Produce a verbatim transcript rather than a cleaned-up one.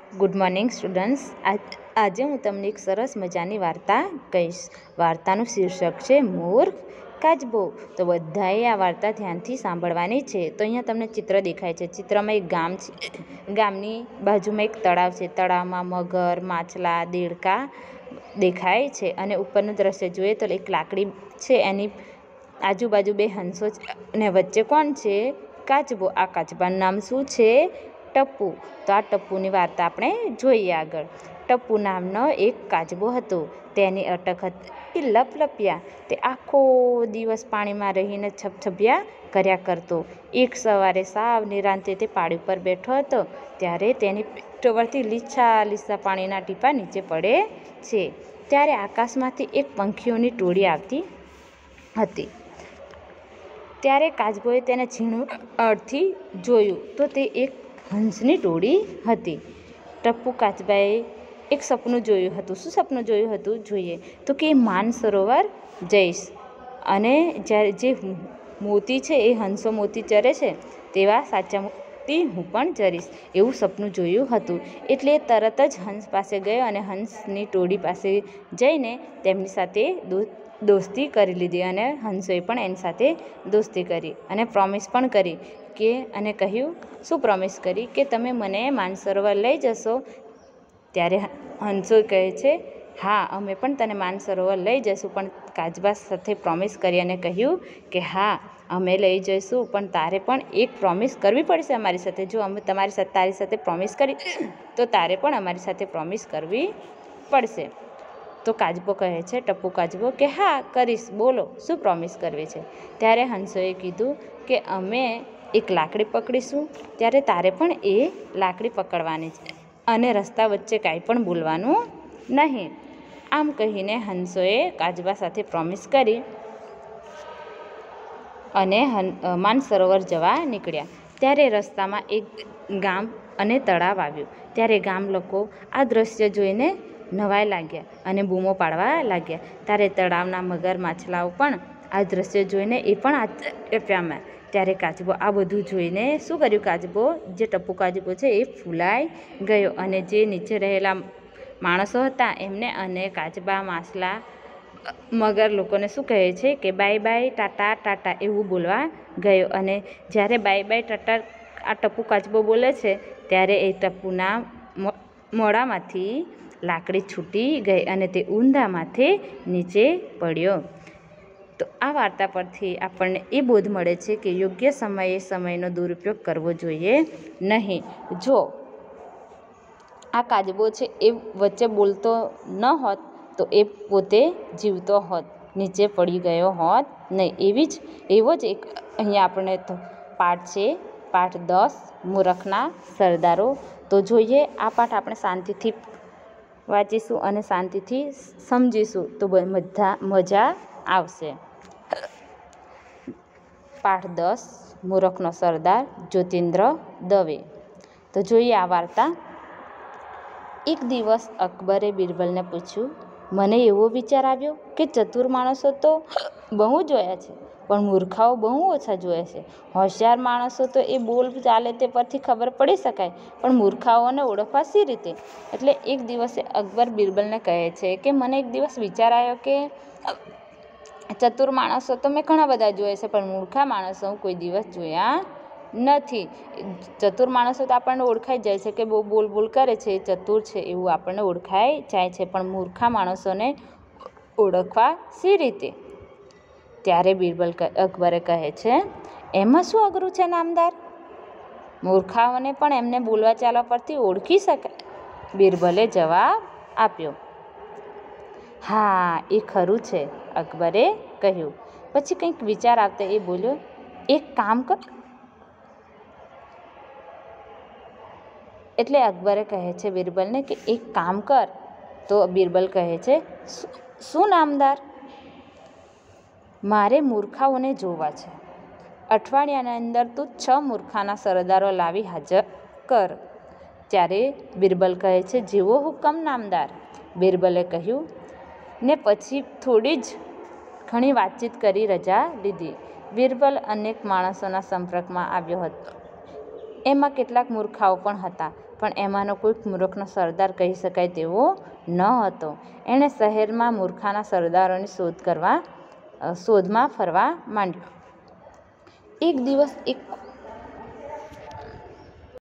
Good morning students. આજે હું તમને એક સરસ મજાની વાર્તા કહીશ. વાર્તાનું શીર્ષક છે મોર કાચબો. તો બધાએ આ વાર્તા ધ્યાનથી સાંભળવાની છે. તો અહીંયા તમને ચિત્ર દેખાય છે. ચિત્રમાં એક ગામ છે. ગામની બાજુમાં એક તળાવ છે. તળાવમાં મગર, માછલા, દેડકા દેખાય છે. અને ઉપરનું દ્રશ્ય જોઈએ તો એક લાકડી છે, એની આજુબાજુ બે હંસો છે અને વચ્ચે કોણ છે? કાચબો. આ કાચબાનું નામ શું છે? ટપ્પુ. તો આ ટપ્પુની વાર્તા આપણે જોઈએ આગળ. ટપ્પુ નામનો એક કાચબો હતો. તેની અટક હતી લપલપિયા. તે આખો દિવસ પાણીમાં રહીને છપછપિયા કર્યા કરતો. એક સવારે સાવ નિરાંતે તે પાળી પર બેઠો હતો, ત્યારે તેની પીઠ પરથી લીસા લીસા પાણીના ટીપાં નીચે પડે છે. ત્યારે આકાશમાંથી એક પંખીઓની ટોળી આવતી હતી. ત્યારે કાચબોએ તેને ઝીણવટથી જોયું તો તે એક હંસની ટોળી હતી. ટપ્પુ કાચબાએ એક સપનું જોયું હતું. શું સપનું જોયું હતું જોઈએ તો કે માનસરોવર જઈશ અને જ્યારે જે મોતી છે એ હંસો મોતી ચરે છે તેવા સાચા મોતી હું પણ ચરીશ, એવું સપનું જોયું હતું. એટલે એ તરત જ હંસ પાસે ગયો અને હંસની ટોળી પાસે જઈને તેમની સાથે દોસ્તી કરી લીધી અને હંસોએ પણ એની સાથે દોસ્તી કરી અને પ્રોમિસ પણ કરી કે અને કહ્યું, શું પ્રોમિસ કરી કે તમે મને માનસરોવર લઈ જશો? ત્યારે હંસો કહે છે, હા અમે પણ તને માનસરોવર લઈ જઈશું. પણ કાચબા સાથે પ્રોમિસ કરી અને કહ્યું કે હા અમે લઈ જઈશું, પણ તારે પણ એક પ્રોમિસ કરવી પડશે અમારી સાથે. જો અમે તમારી સાથે તારી સાથે પ્રોમિસ કરી તો તારે પણ અમારી સાથે પ્રોમિસ કરવી પડશે. તો કાચબો કહે છે, ટપ્પુ કાચબો કે હા કરીશ, બોલો શું પ્રોમિસ કરવી છે? ત્યારે હંસોએ કીધું કે અમે એક લાકડી પકડીશું, ત્યારે તારે પણ એ લાકડી પકડવાની છે અને રસ્તા વચ્ચે કાંઈ પણ બોલવાનું નહીં. આમ કહીને હંસોએ કાચબા સાથે પ્રોમિસ કરી અને માનસરોવર જવા નીકળ્યા. ત્યારે રસ્તામાં એક ગામ અને તળાવ આવ્યું. ત્યારે ગામ લોકો આ દ્રશ્ય જોઈને નવાઈ લાગ્યા અને બૂમો પાડવા લાગ્યા. ત્યારે તળાવના મગર, માછલાઓ પણ આ દ્રશ્ય જોઈને એ પણ આશ્ચર્ય પામ્યા. ત્યારે કાચબો આ બધું જોઈને શું કર્યું? કાચબો જે ટપ્પુ કાચબો છે એ ફૂલાઈ ગયો અને જે નીચે રહેલા માણસો હતા એમને અને કાચબા, માછલા, મગર લોકોને શું કહે છે કે બાય બાય, ટાટા ટાટા એવું બોલવા ગયો. અને જ્યારે બાય બાય ટાટા આ ટપ્પુ કાચબો બોલે છે ત્યારે એ ટપ્પુના મોઢામાંથી લાકડી છૂટી ગઈ અને તે ઊંધા માથે નીચે પડ્યો. તો આ વાર્તા પરથી આપણને એ બોધ મળે છે કે યોગ્ય સમયે સમયનો દુરુપયોગ કરવો જોઈએ નહીં. જો આ કાચબો છે એ વચ્ચે બોલતો ન હોત તો એ પોતે જીવતો હોત, નીચે પડી ગયો હોત નહીં. એવી જ એવો જ એક અહીંયા આપણે તો પાઠ છે, પાઠ દસ, મૂરખના સરદારો. તો જોઈએ આ પાઠ આપણે શાંતિથી વાંચીશું અને શાંતિથી સમજીશું તો બધા મજા આવશે. પાઠ દસ, મૂરખનો સરદાર, જ્યોતિન્દ્ર દવે. તો જોઈએ આ વાર્તા. એક દિવસ અકબરે બિરબલને પૂછ્યું, મને એવો વિચાર આવ્યો કે ચતુર માણસો તો બહુ જોયા છે, પણ મૂર્ખાઓ બહુ ઓછા જોયા છે. હોશિયાર માણસો તો એ બોલ ચાલે તે પરથી ખબર પડી શકાય, પણ મૂર્ખાઓને ઓળખવા શી રીતે? એટલે એક દિવસે અકબર બિરબલને કહે છે કે મને એક દિવસ વિચાર આવ્યો કે ચતુર માણસો તો મેં ઘણા બધા જોયા છે, પણ મૂર્ખા માણસો હું કોઈ દિવસ જોયા નથી. ચતુર માણસો તો આપણને ઓળખાઈ જાય છે કે બહુ બોલ બોલ કરે છે, એ ચતુર છે એવું આપણને ઓળખાઈ જાય છે, પણ મૂર્ખા માણસોને ઓળખવા શી રીતે? ત્યારે બિરબલ અકબરે કહે છે, એમાં શું અઘરું છે નામદાર? મૂર્ખાઓને પણ એમને બોલવા ચાલવા પરથી ઓળખી શકાય. બિરબલે જવાબ આપ્યો. હા એ ખરું છે, અકબરે કહ્યું. પછી કંઈક વિચાર આવતા એ બોલ્યો, એક કામ કર. એટલે અકબરે કહે છે બિરબલને કે એક કામ કર. તો બિરબલ કહે છે, શું નામદાર? મારે મૂર્ખાઓને જોવા છે. અઠવાડિયાની અંદર તું છ મૂર્ખાના સરદારો લાવી હાજર કર. ત્યારે બિરબલ કહે છે, જેવો હુકમ નામદાર. બિરબલે કહ્યું ને પછી થોડી જ ઘણી વાતચીત કરી રજા લીધી. બિરબલ અનેક માણસોના સંપર્કમાં આવ્યો હતો. એમાં કેટલાક મૂર્ખાઓ પણ હતા. પણ એમાંનો કોઈક મૂર્ખનો સરદાર કહી શકાય તેવો ન હતો. એણે શહેરમાં મૂર્ખાના સરદારોની શોધ કરવા શોધમાં ફરવા માંડ્યો. એક દિવસ એક